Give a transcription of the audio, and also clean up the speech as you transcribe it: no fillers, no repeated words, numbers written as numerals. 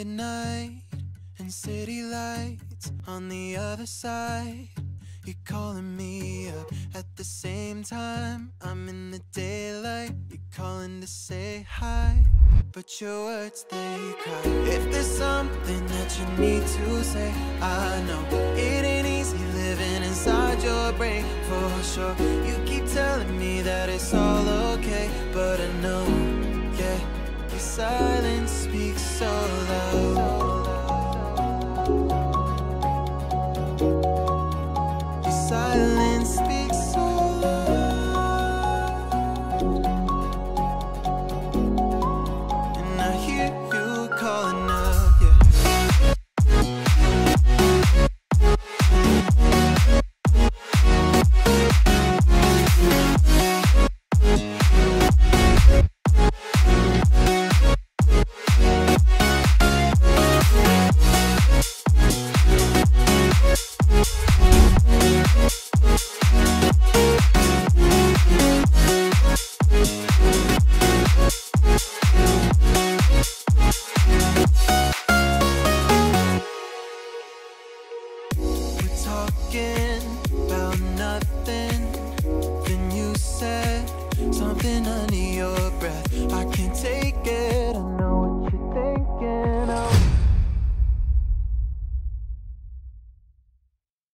midnight and city lights on the other side. You're calling me up at the same time. I'm in the daylight. You're calling to say hi, but your words, they cry. If there's something that you need to say, I know it ain't easy living inside your brain, for sure. You keep telling me that it's all okay, but I know, yeah, your silence speaks so loud. Your silence speaks so loud, and I hear you calling up, yeah. Talking about nothing, then you said something under your breath. I can't take it, I know